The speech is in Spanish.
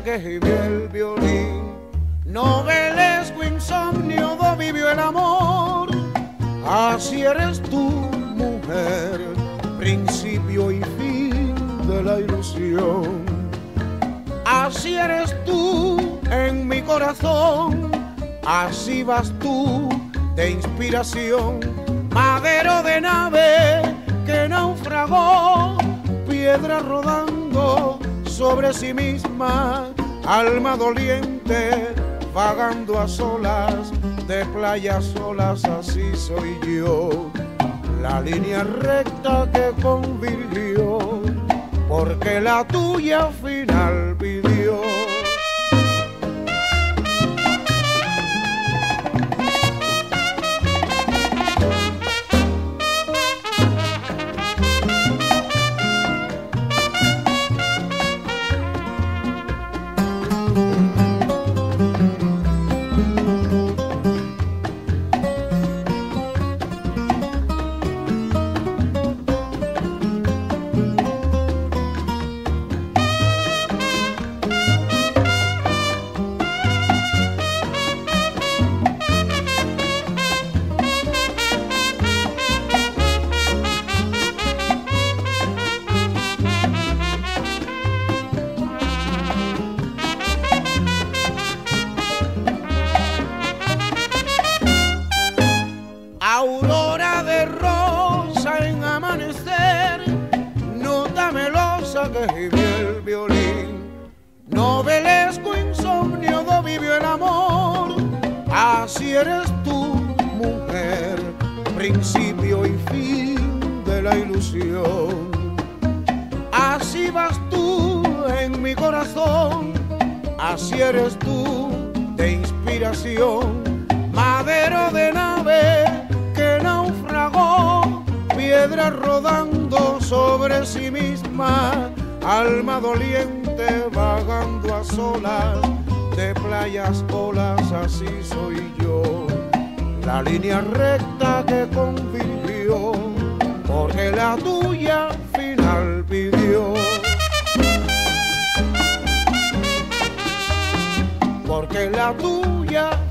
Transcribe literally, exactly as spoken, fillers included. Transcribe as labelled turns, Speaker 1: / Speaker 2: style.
Speaker 1: que gime el violín, novelesco insomnio do vivió el amor. Así eres tú, mujer, principio y fin de la ilusión. Así eres tú en mi corazón, así vas tú de inspiración, madero de nave que naufragó, piedra rodando sobre sí misma, alma doliente vagando a solas, de playas solas, así soy yo. La línea recta que convirtió, porque la tuya final pidió. Aurora de rosa en amanecer, nota melosa que gime el violín, novelesco insomnio do vivió el amor. Así eres tú, mujer, principio y fin de la ilusión. Así vas tú en mi corazón, así eres tú de inspiración, madero de nave que naufragó, piedra rodando sobre sí misma, alma doliente vagando a solas, de playas olas, así soy yo. La línea recta que convirtió, porque la tuya final pidió. Porque la tuya